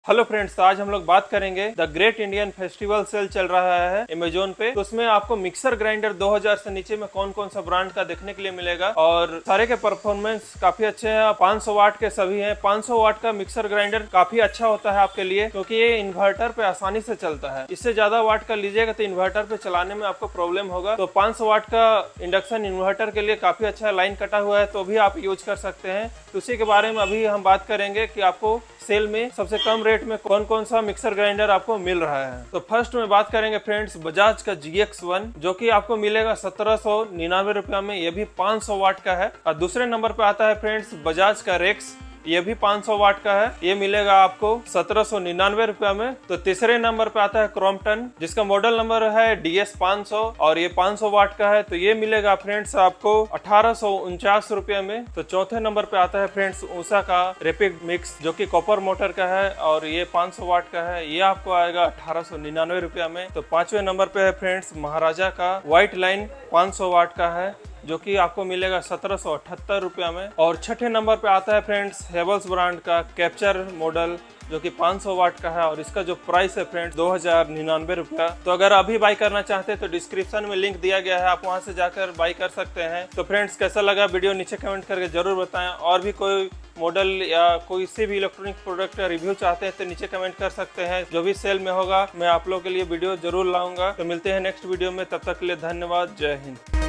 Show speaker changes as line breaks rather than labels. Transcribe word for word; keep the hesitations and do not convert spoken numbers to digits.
Hello friends, आज हम लोग बात करेंगे the great Indian festival sale चल रहा है अमेजोन पे। तो उसमें आपको मिक्सर ग्राइंडर दो हज़ार से नीचे में कौन कौन सा ब्रांड का देखने के लिए मिलेगा और सारे के परफॉर्मेंस काफी अच्छे हैं। पाँच सौ वाट के सभी हैं। पाँच सौ वाट का मिक्सर ग्राइंडर काफी अच्छा होता है आपके लिए, क्योंकि ये इन्वर्टर पे आसानी से चलता है। इससे ज्यादा वाट का लीजिएगा तो इन्वर्टर पे चलाने में आपको प्रॉब्लम होगा। तो पाँच सौ वाट का इंडक्शन इन्वर्टर के लिए काफी अच्छा है। लाइन कटा हुआ है तो भी आप यूज कर सकते हैं। तो उसी के बारे में अभी हम बात करेंगे कि आपको सेल में सबसे कम रेट में कौन कौन सा मिक्सर ग्राइंडर आपको मिल रहा है। तो फर्स्ट में बात करेंगे फ्रेंड्स बजाज का जी एक्स वन, जो कि आपको मिलेगा सत्रह सौ निन्यानवे रुपया में। ये भी पाँच सौ वाट का है। और दूसरे नंबर पे आता है फ्रेंड्स बजाज का रेक्स, ये भी पाँच सौ वाट का है। ये मिलेगा आपको सत्रह सौ निन्यानवे रुपया में। तो तीसरे नंबर पे आता है क्रॉम्पटन, जिसका मॉडल नंबर है डी एस पाँच सौ और ये पाँच सौ वाट का है। तो ये मिलेगा फ्रेंड्स आपको अठारह सौ उनचास रुपये में। तो चौथे नंबर पे आता है फ्रेंड्स उषा का रैपिड मिक्स, जो कि कॉपर मोटर का है और ये पाँच सौ वाट का है। ये आपको आएगा अठारह सौ निन्यानवे रुपया में। तो पांचवें नंबर पे है फ्रेंड्स महाराजा का व्हाइट लाइन पाँच सौ वाट का है, जो कि आपको मिलेगा सत्रह सौ अठहत्तर रुपया में। और छठे नंबर पे आता है फ्रेंड्स हेवल्स ब्रांड का कैप्चर मॉडल, जो कि पाँच सौ वाट का है और इसका जो प्राइस है फ्रेंड्स दो हजार निन्यानवे रुपया। तो अगर अभी बाई करना चाहते हैं तो डिस्क्रिप्शन में लिंक दिया गया है, आप वहां से जाकर बाई कर सकते हैं। तो फ्रेंड्स कैसा लगा वीडियो नीचे कमेंट करके जरूर बताएं। और भी कोई मॉडल या कोई से भी इलेक्ट्रॉनिक प्रोडक्ट का रिव्यू चाहते हैं तो नीचे कमेंट कर सकते हैं। जो भी सेल में होगा मैं आप लोगों के लिए वीडियो जरूर लाऊंगा। तो मिलते हैं नेक्स्ट वीडियो में, तब तक के लिए धन्यवाद। जय हिंद।